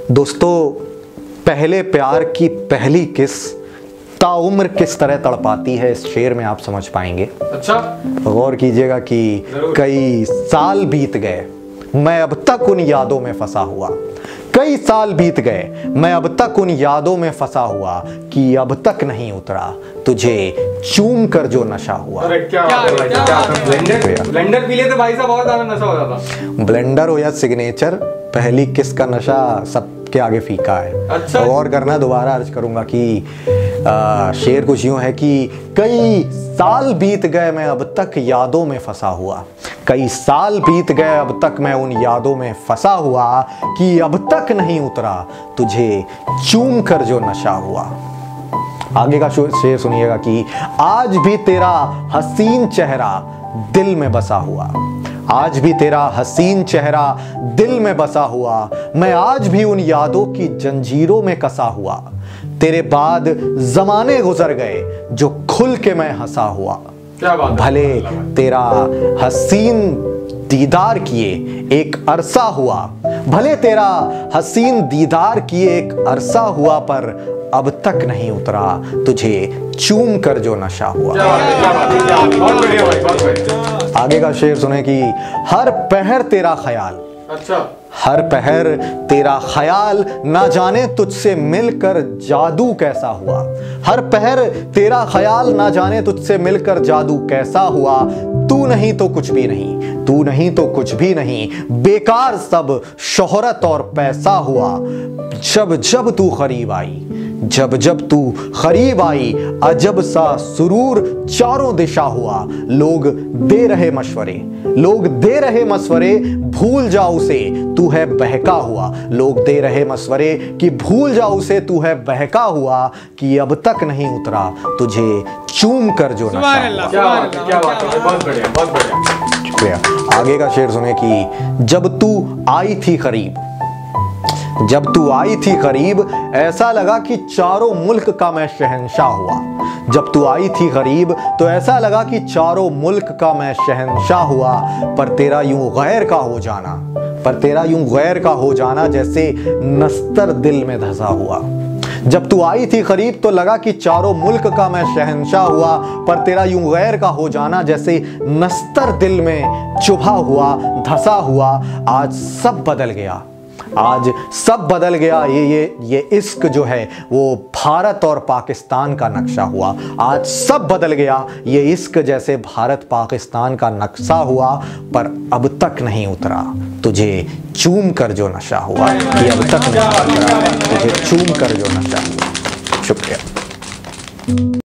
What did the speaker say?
दोस्तों, पहले प्यार की पहली किस ताउम्र किस तरह तड़पाती है, इस शेर में आप समझ पाएंगे। अच्छा, गौर कीजिएगा कि कई साल बीत गए, मैं अब तक उन यादों में फंसा हुआ। कई साल बीत गए, मैं अब तक उन यादों में फंसा हुआ कि अब तक नहीं उतरा तुझे चूम कर जो नशा हुआ। अरे क्या ब्लेंडर पी लेते भाई साहब, बहुत ज्यादा नशा हो जाता। ब्लेंडर हो या सिग्नेचर, पहली किस का नशा सबके आगे फीका है। अच्छा, और करना दोबारा अर्ज करूंगा कि शेर कुछ यूं है कि कई साल बीत गए, मैं अब तक यादों में फंसा हुआ। कई साल बीत गए, अब तक मैं उन यादों में फंसा हुआ कि अब तक नहीं उतरा तुझे चूम कर जो नशा हुआ। आगे का शेर सुनिएगा कि आज भी तेरा हसीन चेहरा दिल में बसा हुआ। आज भी तेरा हसीन चेहरा दिल में बसा हुआ, मैं आज भी उन यादों की जंजीरों में कसा हुआ। तेरे बाद जमाने गुजर गए जो खुल के मैं हंसा हुआ। क्या बात है? भले तेरा हसीन दीदार किए एक अरसा हुआ, भले तेरा हसीन दीदार किए एक अरसा हुआ, पर अब तक नहीं उतरा तुझे चूम कर जो नशा हुआ। बहुत बढ़िया भाई, बहुत बढ़िया। आगे का शेर सुने कि हर पहर तेरा ख्याल। अच्छा, हर पहर तेरा ख्याल, ना जाने तुझसे मिलकर जादू कैसा हुआ। हर पहर तेरा ख्याल, ना जाने तुझसे मिलकर जादू कैसा हुआ। तू नहीं तो कुछ भी नहीं, तू नहीं तो कुछ भी नहीं, बेकार सब शोहरत और पैसा हुआ। जब जब तू करीब आई, जब जब तू करीब आई, अजब सा सुरूर चारों दिशा हुआ। लोग दे रहे मशवरे, लोग दे रहे मशवरे, भूल जा उसे तू है बहका हुआ। लोग दे रहे मशवरे कि भूल जा उसे तू है बहका हुआ, कि अब तक नहीं उतरा तुझे चूम कर जो नशा हुआ। क्या बात है, बहुत बढ़िया, बहुत बढ़िया। शुक्रिया। आगे का शेर सुने कि जब तू आई थी करीब, जब तू आई थी करीब, ऐसा लगा कि चारों मुल्क का मैं शहंशाह हुआ। जब तू आई थी करीब तो ऐसा लगा कि चारों मुल्क का मैं शहंशाह हुआ, पर तेरा यूं गैर का हो जाना, पर तेरा यूं गैर का हो जाना जैसे नस्तर दिल में धंसा हुआ। जब तू आई थी करीब तो लगा कि चारों मुल्क का मैं शहंशाह हुआ, पर तेरा यूं गैर का हो जाना जैसे नस्तर दिल में चुभा हुआ, धंसा हुआ। आज सब बदल गया, आज सब बदल गया। ये इश्क जो है वो भारत और पाकिस्तान का नक्शा हुआ। आज सब बदल गया, ये इश्क जैसे भारत पाकिस्तान का नक्शा हुआ, पर अब तक नहीं उतरा तुझे चूम कर जो नशा हुआ। ये अब तक नहीं उतरा तुझे चूम कर जो नशा हुआ। शुक्रिया।